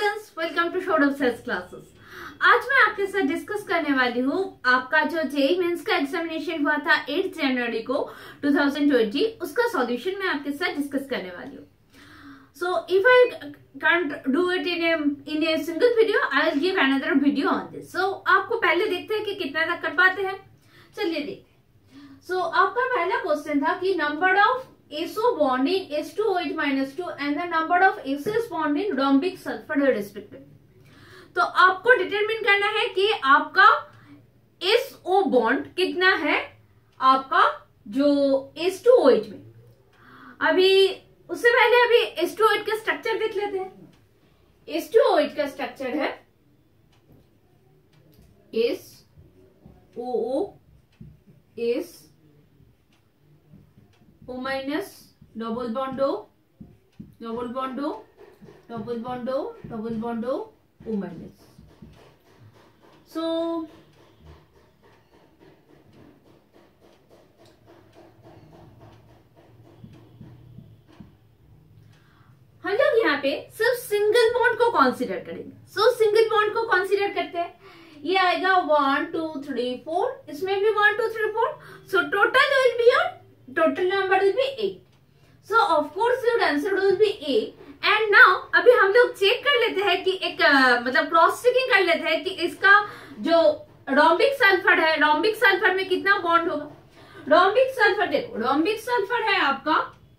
Students, welcome to shod of sales classes. आज मैं आपके साथ डिस्कस करने वाली हूँ आपका जो जेईई मेंस का एग्जामिनेशन हुआ था 8 जनवरी को 2020, उसका सॉल्यूशन मैं आपके साथ डिस्कस करने वाली हूँ। So if I can't do it in a single video, I will give another video on this. So आपको पहले देखते हैं कि कितना तक कर पाते हैं। चलिए देखते हैं। So आपका पहला क्वेश्चन था कि number of SO bond in H2OH-2 and the number of SS bond in rhombic sulfur respectively. तो आपको डिटरमिन करना है कि आपका SO बॉन्ड कितना है आपका जो H2OH में। अभी उससे पहले अभी H2OH का स्ट्रक्चर देख लेते हैं। H2OH का स्ट्रक्चर है SOO S O minus double bond O double bond O double bond O double bond O O minus. So हम लोग यहाँ पे सिर्फ सिंगल बॉन्ड को कंसीडर करेंगे। सो सिंगल बॉन्ड को कंसीडर करते हैं। ये आएगा 1 2 3 4, इसमें भी 1 2 3 4। So total will be your total number will be 8. So of course your answer will be A. And now अभी हम लोग चेक कर लेते हैं कि एक मतलब क्रॉस चेकिंग कर लेते हैं कि इसका जो रोम्बिक सल्फर है, रोम्बिक सल्फर में कितना बॉन्ड होगा। रोम्बिक सल्फर देखो, रोम्बिक सल्फर है आपका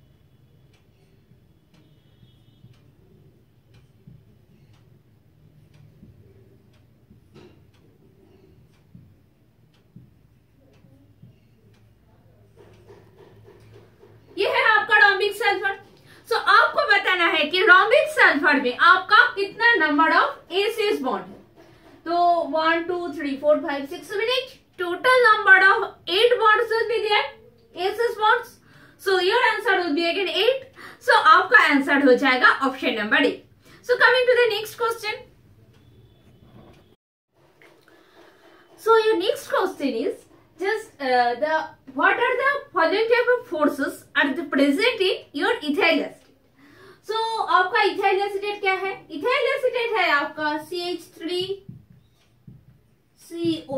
ये है आपका रोम्बिक सल्फर। सो आपको बताना है कि रोम्बिक सल्फर में आपका कितना नंबर ऑफ एसिस बॉन्ड है। तो 1 2 3 4 5 6 7 8 total number of 8 bonds will be there, S S bonds. So your answer will be again 8। सो आपका आंसर हो जाएगा option number A. So coming to the next question. So your next question is just what are the following type of forces are present in your ethyl acetate. So आपका ethyl acetate क्या है? ethyl acetate है आपका CH3CO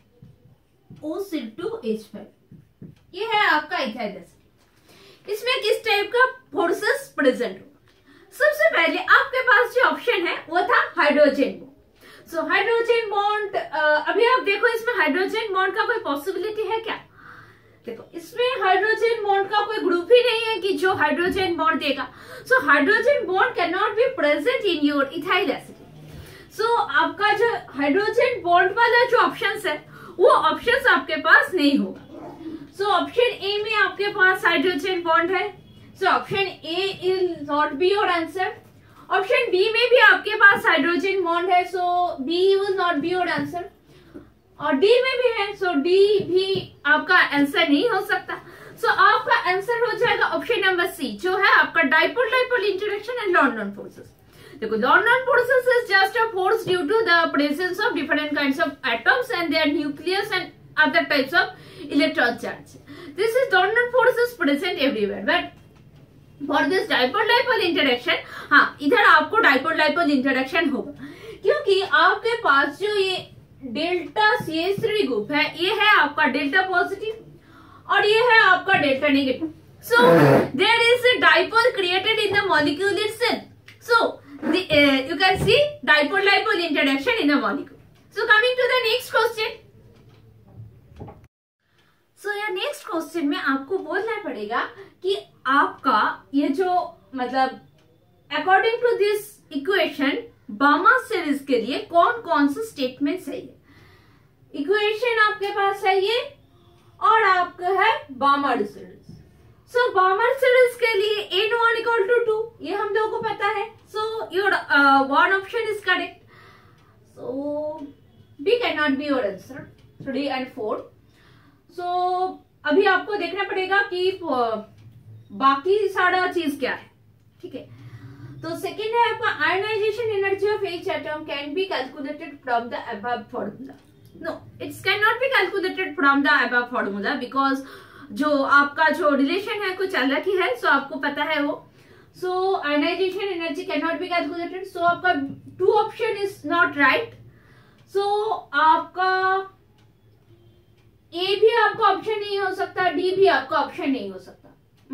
O2H5। ये है आपका ethyl acetate। इसमें किस टाइप का फोर्सेस प्रेजेंट होगा? सबसे पहले आपके पास जो ऑप्शन है वो था hydrogen bond. So hydrogen bond अभी आप देखो इसमें हाइड्रोजन बॉन्ड का कोई पॉसिबिलिटी है क्या? देखो इसमें हाइड्रोजन बॉन्ड का कोई ग्रुप ही नहीं है कि जो हाइड्रोजन बॉन्ड देगा। So hydrogen bond can not be present in your ethyl acid. सो आपका जो हाइड्रोजन बॉन्ड वाला जो ऑप्शन है वो ऑप्शन आपके पास नहीं होगा। सो ऑप्शन ए में आपके पास हाइड्रोजन बॉन्ड है। So option A is not be your answer. Option B में भी आपके पास हाइड्रोजन बॉन्ड है। So B will not be your answer. और डी में भी है। सो डी भी आपका आंसर नहीं हो सकता। सो आपका आंसर हो जाएगा ऑप्शन नंबर सी, जो है आपका dipole dipole interaction and London forces. देखो London forces is just a force due to the presence of different kinds of atoms and their nucleus and other types of electron charge. This is London forces present everywhere, but for this dipole dipole interaction, हाँ इधर आपको dipole dipole interaction होगा क्योंकि आपके पास जो ये delta CH3 group है ये है आपका डेल्टा पॉजिटिव और ये है आपका delta negative. So there is a dipole created in the molecule itself. So you can see dipole dipole interaction in the molecule. So coming to the next question. So यार next question में आपको बोलना पड़ेगा कि आपका ये जो मतलब according to this equation Balmer series के लिए कौन कौन से स्टेटमेंट सही है। इक्वेशन आपके पास है ये और आपका है बामर सीरीज। सो बामर सीरीज के लिए N1 इक्वल टू 2, ये हम लोगों को पता है। So your one option is correct. So B can not be your answer 3 and 4। सो अभी आपको देखना पड़ेगा कि बाकी सारा चीज क्या है। ठीक है, तो सेकेंड है आपका ionization energy of each atom can be calculated from the above formula. No, it's can not be calculated from the above formula because जो आपका जो रिलेशन है कुछ अलग ही है। सो आपको पता है वो। So ionization energy cannot be calculated. So आपका 2 option is not right. So आपका ए भी आपका ऑप्शन नहीं हो सकता, डी भी आपका ऑप्शन नहीं हो सकता.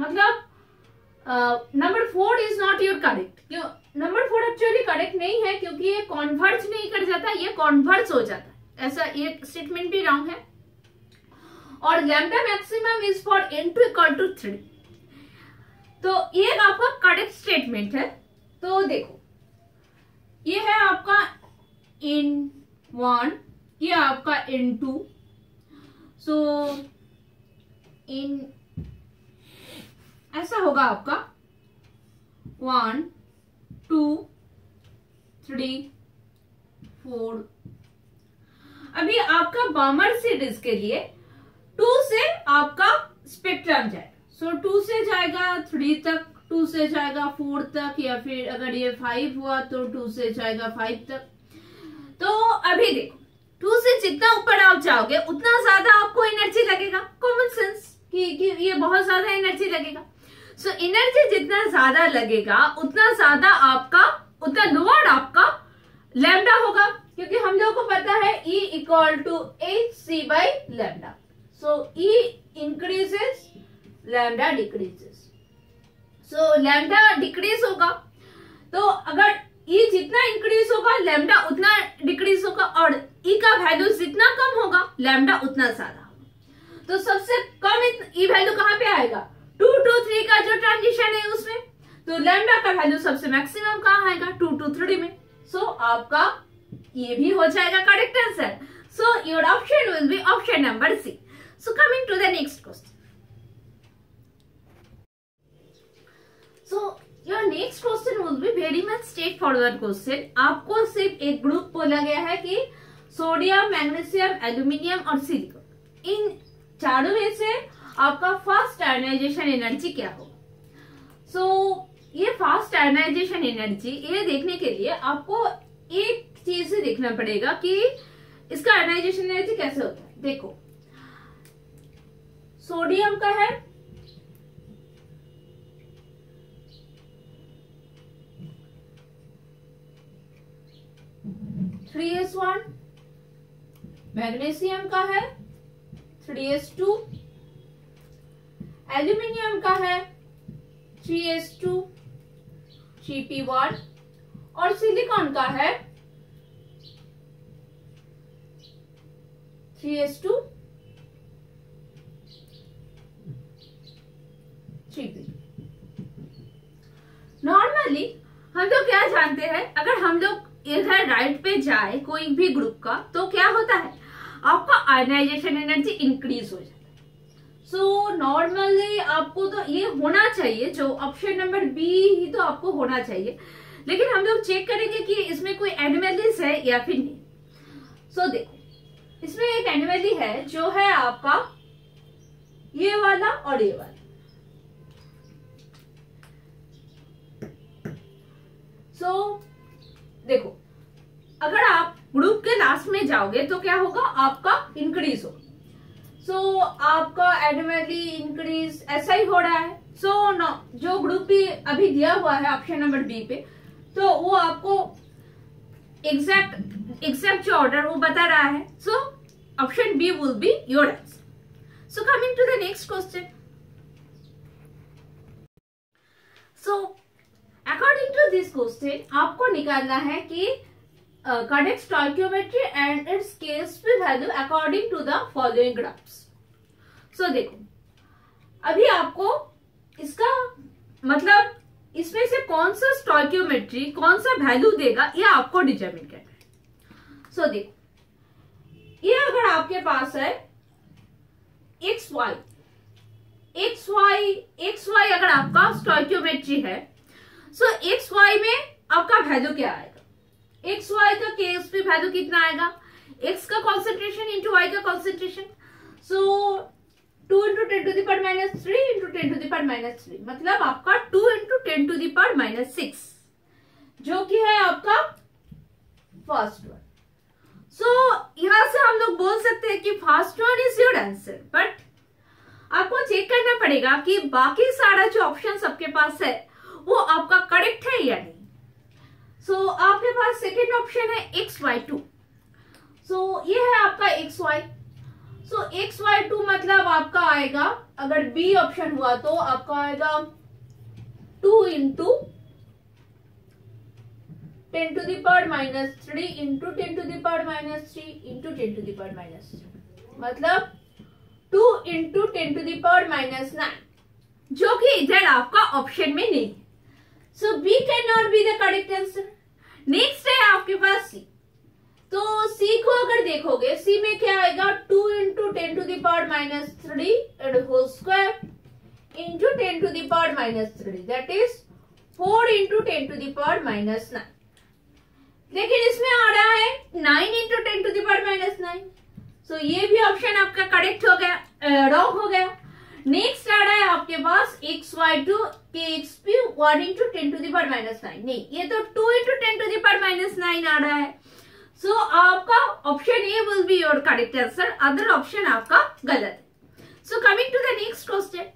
मतलब number 4 is not your correct. क्यों? नंबर 4 एक्चुअली करेक्ट नहीं है क्योंकि ये कॉन्वर्ज नहीं कर जाता, ये कॉन्वर्ज हो जाता है. ऐसा ये स्टेटमेंट भी रॉन्ग है. और lambda maximum is for n2 equal to 3. तो ये आपका करेक्ट स्टेटमेंट है. तो देखो ये है आपका n1, ये आपका n2. सो इन ऐसा होगा आपका 1 2 3 4. अभी आपका बॉमर सीरीज के लिए 2 से आपका स्पेक्ट्रम जाएगा. सो 2 से जाएगा 3 तक, 2 से जाएगा 4 तक, या फिर अगर ये 5 हुआ तो 2 से जाएगा 5 तक. तो अभी देखो 2 से जितना ऊपर आप जाओगे उतना ज्यादा आपको एनर्जी लगेगा. कॉमन सेंस कि ये बहुत ज्यादा एनर्जी लगेगा. सो एनर्जी जितना ज्यादा लगेगा उतना ज्यादा आपका, उतना लोअर आपका लैम्डा होगा. क्योंकि हम लोगों को पता है E equal to hc by lambda. So E increases, lambda decreases. So lambda decrease होगा. तो अगर E जितना इंक्रीज होगा लैम्डा उतना डिक्रीज होगा, और E का वैल्यू जितना कम होगा लैम्डा उतना ज्यादा होगा. तो सबसे कम E वैल्यू कहाँ पे आएगा? 2 to 3 का जो ट्रांजिशन है उसमें. तो लैम्डा का वैल्यू सबसे मैक्सिमम कहाँ आएगा? 2 to 3 में. सो आपका ये भी हो जाएगा correct answer. So your option will be option number C. So coming to the next question. So your next question will be very much straightforward question. आपको सिर्फ एक ग्रुप बोला गया है कि सोडियम, मैग्नीशियम, एल्यूमिनियम और silicon, इन चारों में से आपका फास्ट आयनाइजेशन एनर्जी क्या होगा. सो ये फास्ट आयनाइजेशन एनर्जी, ये देखने के लिए आपको एक चीज से देखना पड़ेगा कि इसका आयनाइजेशन एनर्जी कैसे होता है. देखो सोडियम का है 3s1, मैग्नीशियम का है 3s2, एल्यूमिनियम का है 3s2 Gp1 और सिलिकॉन का है 3s2 Gp. नॉर्मली हम लोग क्या जानते हैं, अगर हम लोग इधर राइट पे जाए कोई भी ग्रुप का, तो क्या होता है आपका आयनाइजेशन एनर्जी इंक्रीज हो जाता है. सो नॉर्मली आपको तो ये होना चाहिए, जो ऑप्शन नंबर बी ही तो आपको होना चाहिए. लेकिन हम लोग चेक करेंगे कि इसमें कोई एनोमलीज है या फिर नहीं. सो देखो इसमें एक एनोमली है जो है आपका ये वाला और ये वाला. सो देखो अगर आप ग्रुप के लास्ट में जाओगे तो क्या होगा, आपका इंक्रीज होगा. सो आपका एनोमली इंक्रीज ऐसा ही हो रहा है. सो जो ग्रुप भी अभी दिया हुआ है ऑप्शन नंबर बी पे, तो वो आपको एग्जैक्ट जो ऑर्डर वो बता रहा है. So option B will be your answer. So coming to the next question. So according to this question आपको निकालना है कि correct stoichiometry and its KSP value according to the following graphs. So देखो अभी आपको इसका मतलब इसमें से कौन सा स्टोइकियोमेट्री कौन सा वैल्यू देगा ये आपको डिटरमिन करना है. सो देखो ये अगर आपके पास है xy अगर आपका स्टोइकियोमेट्री है, सो xy में आपका वैल्यू क्या आएगा, xy का केएसपी वैल्यू कितना आएगा, x का कॉन्सेंट्रेशन इंटू y का concentration. So 2 into 10 to the power minus 3 into 10 to the power minus 3, मतलब आपका 2 into 10 to the power minus 6, जो कि है आपका फर्स्ट वन. सो यहां से हम लोग बोल सकते हैं कि first one is your answer. But आपको चेक करना पड़ेगा कि बाकी सारा जो ऑप्शन आपके पास है वो आपका करेक्ट है या नहीं। सो आपके पास सेकेंड ऑप्शन है xy2। सो ये है आपका xy। सो xy2 मतलब आपका आएगा, अगर बी ऑप्शन हुआ तो आपका आएगा 2 into 10 to the power minus 3 into 10 to the power minus 3 into 10 to the power minus 3, मतलब 2 into 10 to the power minus 9, जो कि इधर आपका ऑप्शन में नहीं है। So B can not be the correct answer. Next है आपके पास सी। तो सी को अगर देखोगे, सी में क्या आएगा, 2 into 10 to the power minus 3 whole square into 10 to the power minus 3, that is 4 into 10 to the power minus 9। लेकिन इसमें आ रहा है 9 into 10 to the power minus 9। So ये भी ऑप्शन आपका करेक्ट हो गया, रॉन्ग हो गया। नेक्स्ट आ रहा है आपके पास xy2 के xp 1 into 10 to the power minus 9, नहीं, ये तो 2 into 10 to the power minus 9 आ रहा है। सो आपका option A will be your correct answer, other option आपका गलत है। So coming to the next question.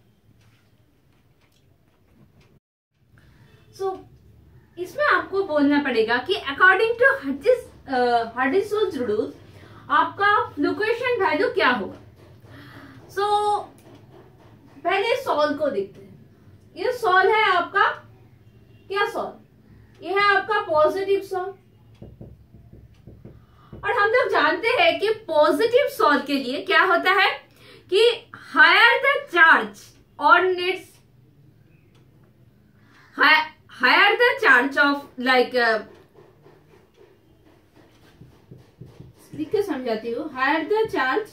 So इसमें आपको बोलना पड़ेगा कि अकॉर्डिंग टू हर्ट्ज रूल आपका फ्लुक्चुएशन वैल्यू क्या होगा। सो पहले सॉल्व को देखते हैं। ये सॉल्व है आपका, क्या सॉल्व, ये है आपका पॉजिटिव सॉल्व। और हम लोग जानते हैं कि पॉजिटिव सॉल्व के लिए क्या होता है कि higher the charge on its, higher the charge of like, लिख के समझाती हूँ, higher the charge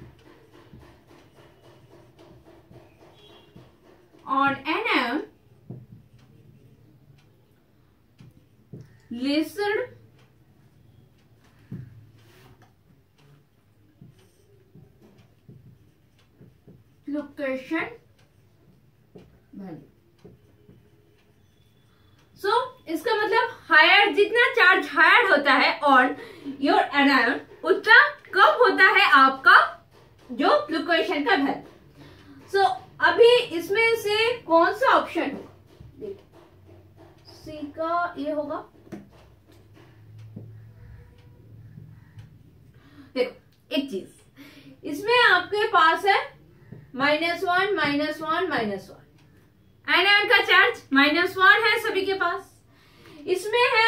on NM lesser fluctuation value। So इसका मतलब हायर, जितना चार्ज हायर होता है ऑन योर एनायन उतना कम होता है आपका जो फ्लुक्चुएशन का वैल्यू। सो अभी इसमें से कौन सा ऑप्शन होगा, सी का ये होगा। देखो एक चीज, इसमें आपके पास है -1 -1 -1, एनायन का चार्ज -1 है सभी के पास, इसमें है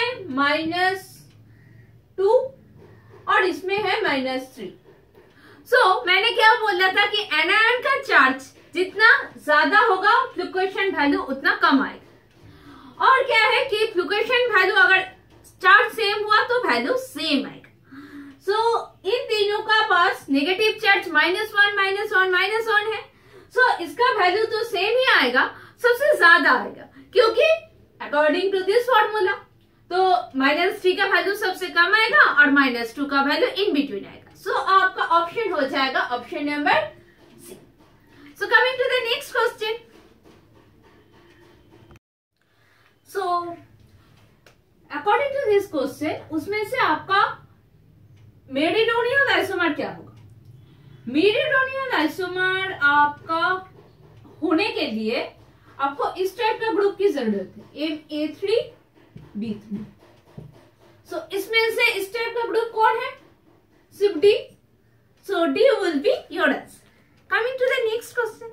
-2 और इसमें है -3। सो मैंने क्या बोला था कि एनायन का चार्ज जितना ज्यादा होगा फ्लुक्चुएशन वैल्यू उतना कम आएगा, और क्या है कि फ्लुक्चुएशन वैल्यू अगर चार्ज सेम हुआ तो वैल्यू सेम आएगा। सो इन तीनों का पास नेगेटिव चार्ज -1 -1 -1 है। सो इसका वैल्यू तो सेम ही आएगा, सबसे ज्यादा आएगा, क्योंकि अकॉर्डिंग टू दिस फॉर्मूला तो -3 का वैल्यू सबसे कम आएगा और -2 का वैल्यू इन बिटवीन आएगा। सो आपका ऑप्शन हो जाएगा option number C. So coming to the next question. So according to this question, उसमें से आपका मेरिडोनियल आइसोमर क्या होगा। मेरिडोनियल आइसोमर आपका होने के लिए आपको इस टाइप का ग्रुप की जरूरत है, A3B3। सो इसमें से इस टाइप का ग्रुप कौन है, सिर्फ D। So D will be your answer। Coming to the next question.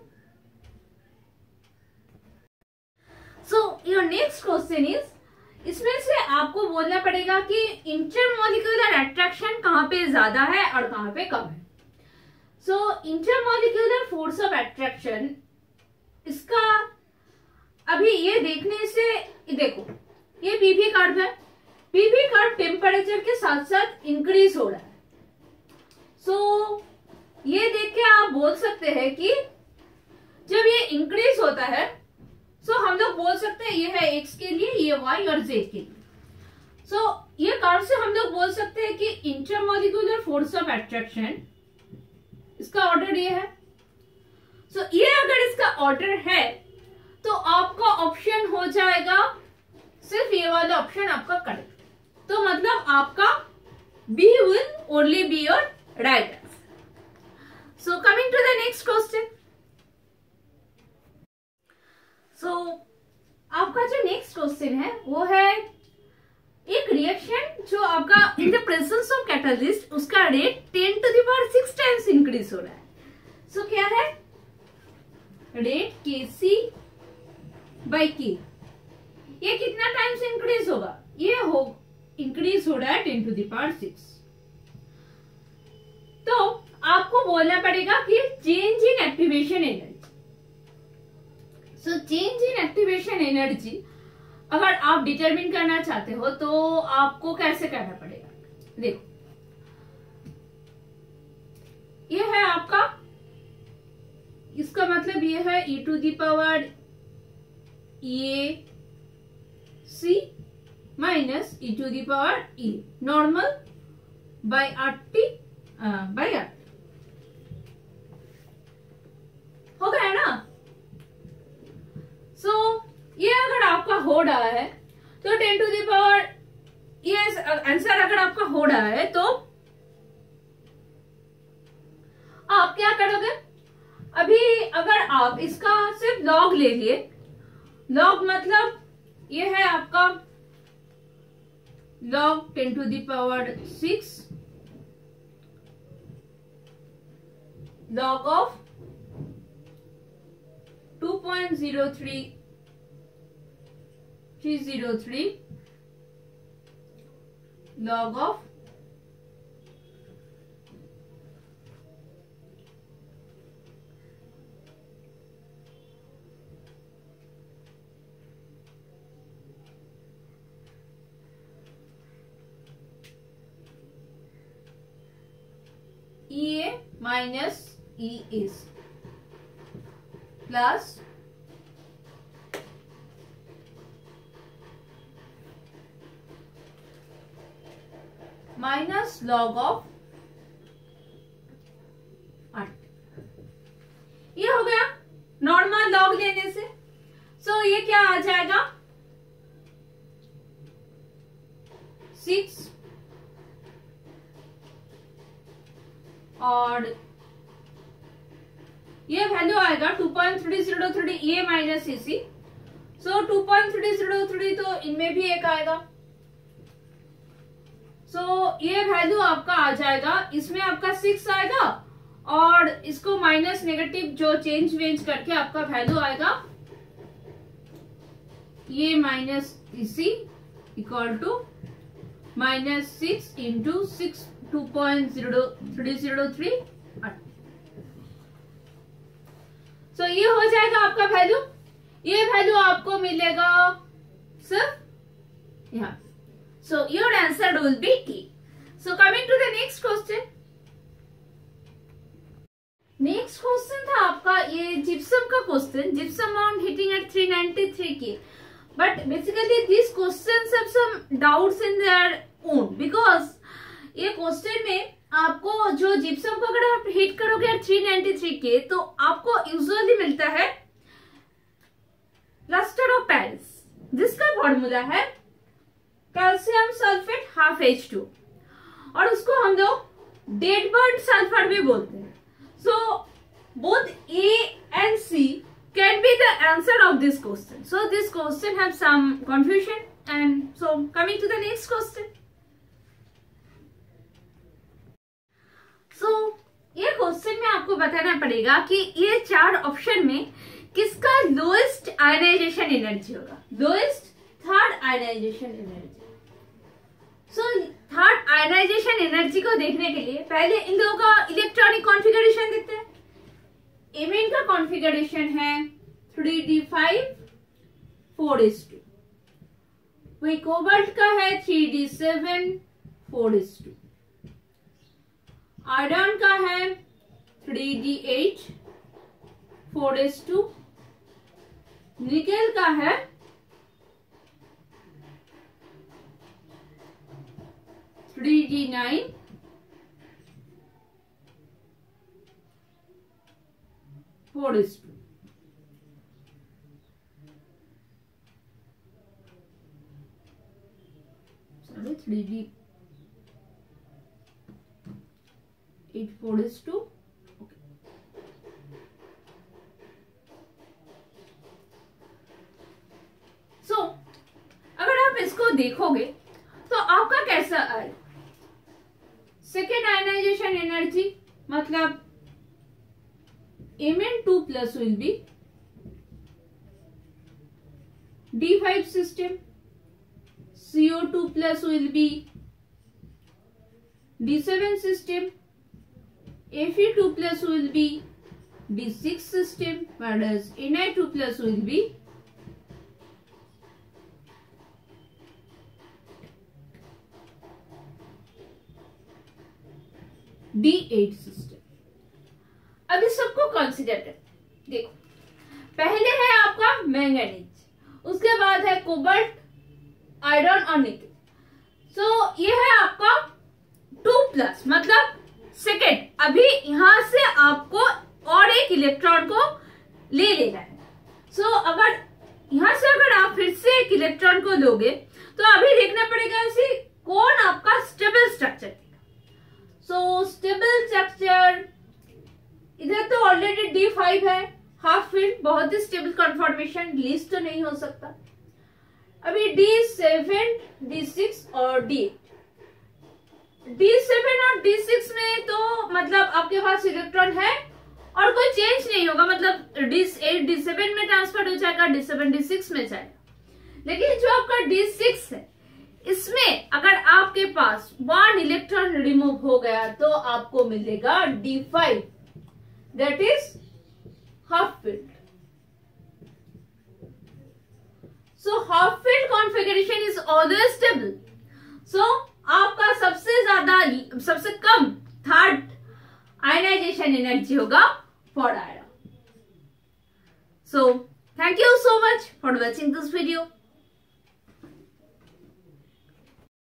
So your next question is, इसमें से आपको बोलना पड़ेगा कि इंटरमॉलिक्यूलर अट्रैक्शन कहाँ पे ज्यादा है और कहाँ पे कम है। So intermolecular force of attraction, इसका अभी ये देखने से, देखो ये पीवी कर्व है, पीवी कर्व टेम्परेचर के साथ साथ इंक्रीज हो रहा है। सो ये देख के आप बोल सकते हैं कि जब ये इंक्रीज होता है सो हम लोग बोल सकते हैं ये है x के लिए, ये y और z के लिए। सो ये कर्व से हम लोग बोल सकते हैं कि इंटरमॉलिक्यूलर फोर्स ऑफ अट्रैक्शन, इसका ऑर्डर ये है। सो ये अगर इसका ऑर्डर है तो आपका ऑप्शन हो जाएगा सिर्फ ये वाला ऑप्शन आपका करेक्ट। तो मतलब आपका B will only be your right answer। So coming to the next question. So आपका जो नेक्स्ट क्वेश्चन है वो है एक रिएक्शन जो आपका in the presence of catalyst उसका रेट 10⁶ टाइम्स इंक्रीज हो रहा है। सो क्या है रेट Kc बाई K, ये कितना टाइम्स इंक्रीज होगा, ये हो इंक्रीज हो रहा है 10⁶। तो आपको बोलना पड़ेगा कि change in activation energy. So change in activation energy अगर आप डिटरमिन करना चाहते हो तो आपको कैसे करना पड़ेगा, देखो ये है आपका, इसका मतलब ये है e⁻AC minus e⁻E normal by RT by RT हो गया ना। सो ये अगर आपका हो रहा है तो 10⁻, ये आंसर अगर आपका हो रहा है तो आप क्या करोगे, अभी अगर आप इसका सिर्फ लॉग ले लिए, लॉग मतलब ये है आपका log 10⁶ log of 2.03303 log of EA minus EAC plus minus log of 8, ये हो गया नॉर्मल लॉग लेने से। सो ये क्या आ जाएगा 6 और ये वैल्यू आएगा 2.3003 ए माइनस EC। सो 2.3003 तो इनमें भी एक आएगा। सो ये वैल्यू आपका आ जाएगा, इसमें आपका 6 आएगा और इसको माइनस नेगेटिव जो चेंज वेंज करके आपका वैल्यू आएगा ये minus EC equal to -6 into 6 2.0303। So ये हो जाएगा आपका वैल्यू, ये वैल्यू आपको मिलेगा सिर्फ यहाँ। So your answer will be E. So coming to the next question. Next question था आपका ये जिप्सम का question, gypsum on heating at 393 K. But basically these questions have some doubts in their own because ये question में आपको जो gypsum को अगर आप हीट करोगे एट 393 K तो आपको यूजुअली मिलता है प्लास्टर ऑफ पेरिस जिसका फॉर्मूला है कैल्शियम सल्फेट हाफ H2 और उसको हम लोग डेड बर्ड सल्फर भी बोलते हैं। So both A and C can be the answer of this question. So this question have some confusion and so coming to the next question. So ये question में आपको बताना पड़ेगा कि ये 4 ऑप्शन में किसका लोएस्ट आयनाइजेशन एनर्जी होगा, lowest third ionization energy. So third ionization energy को देखने के लिए पहले इन दोनों का इलेक्ट्रॉनिक कॉन्फ़िगरेशन देखते हैं। ए मेन का कॉन्फ़िगरेशन है 3d5 4s2, वही कोबाल्ट का है 3d7 4s2, आयरन का है 3d8 4s2, निकेल का है 3d9 4s2। sorry 3d8 4s2। okay. देखोगे तो आपका कैसा आए, सेकेंड आयनाइजेशन एनर्जी मतलब Mn2+ will be D5 system, CO2+ will be D7 system, Fe2+ will be D6 system, whereas Na2+ will be D8 system। अभी सबको कंसिडर कर, देखो पहले है आपका मैंगनीज, उसके बाद है कोबाल्ट, आयरन और निकल। सो ये है आपका 2+, मतलब सेकेंड। अभी यहां से आपको और एक इलेक्ट्रॉन को ले लेना है। सो अगर यहां से अगर आप फिर से एक इलेक्ट्रॉन को लोगे तो अभी देखना पड़ेगा इसे कौन आपका stable structure. So stable structure इधर तो ऑलरेडी D5 है, हाफ फील्ड, बहुत ही स्टेबल कन्फॉर्मेशन, लीस्ट तो नहीं हो सकता। अभी D7, D6 और D8। D7 और D6 में तो मतलब आपके पास इलेक्ट्रॉन है और कोई चेंज नहीं होगा, मतलब D8 D7 में ट्रांसफर हो जाएगा, D7 D6 में जाएगा। लेकिन जो आपका D6 है, इसमें अगर आपके पास 1 इलेक्ट्रॉन रिमूव हो गया तो आपको मिलेगा D5, that is half filled। So half filled configuration is always stable। So आपका सबसे कम थर्ड आयनाइजेशन एनर्जी होगा for iron. So thank you so much for watching this video।